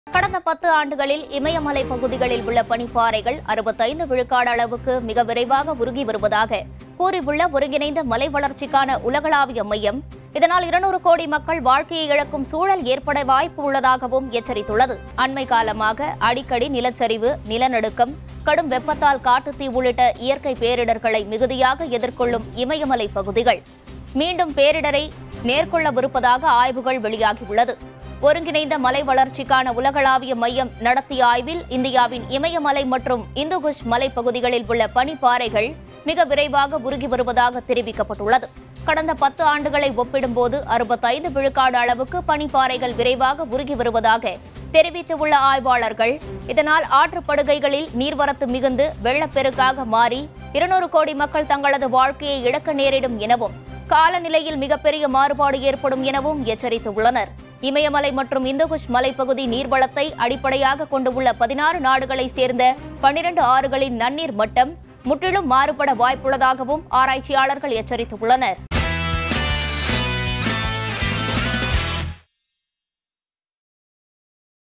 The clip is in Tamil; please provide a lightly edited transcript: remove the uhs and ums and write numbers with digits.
கடந்த 10 ஆண்டுகளில் இமயமலை பகுதிகளில் உள்ள பனிப்பாறைகள் 65 விழுக்காடு அளவுக்கு மிக விரைவாக உருகி வருவதாக கூறியுள்ள ஒருங்கிணைந்த மலை வளர்ச்சிக்கான உலகளாவிய மையம், இதனால் 200 கோடி மக்கள் வாழ்க்கையை இழக்கும் சூழல் ஏற்பட வாய்ப்பு உள்ளதாகவும் எச்சரித்துள்ளது. அண்மை காலமாக அடிக்கடி நிலச்சரிவு, நிலநடுக்கம், கடும் வெப்பத்தால் காட்டுத்தீ உள்ளிட்ட இயற்கை பேரிடர்களை மிகுதியாக எதிர்கொள்ளும் இமயமலை பகுதிகள் மீண்டும் பேரிடரை நேர்கொள்ளவிருப்பதாக ஆய்வுகள் வெளியாகியுள்ளது. ஒருங்கிணைந்த மலை வளர்ச்சிக்கான உலகளாவிய மையம் நடத்திய ஆய்வில் இந்தியாவின் இமயமலை மற்றும் இந்துகுஷ் மலைப்பகுதிகளில் உள்ள பனிப்பாறைகள் மிக விரைவாக உருகி வருவதாக தெரிவிக்கப்பட்டுள்ளது. கடந்த 10 ஆண்டுகளை ஒப்பிடும்போது 65 விழுக்காடு அளவுக்கு பனிப்பாறைகள் விரைவாக உருகி வருவதாக தெரிவித்துள்ள ஆய்வாளர்கள், இதனால் ஆற்றுப்படுகைகளில் நீர்வரத்து மிகுந்து வெள்ளப்பெருக்காக மாறி 200 கோடி மக்கள் தங்களது வாழ்க்கையை இழக்க நேரிடும் எனவும், காலநிலையில் மிகப்பெரிய மாறுபாடு ஏற்படும் எனவும் எச்சரித்துள்ளனர். இமயமலை மற்றும் இந்துகுஷ் மலைப்பகுதி நீர்வளத்தை அடிப்படையாக கொண்டுள்ள 16 நாடுகளை சேர்ந்த 12 ஆறுகளின் நன்னீர் மட்டம் முற்றிலும் மாறுபட வாய்ப்புள்ளதாகவும் ஆராய்ச்சியாளர்கள் எச்சரித்துள்ளனர்.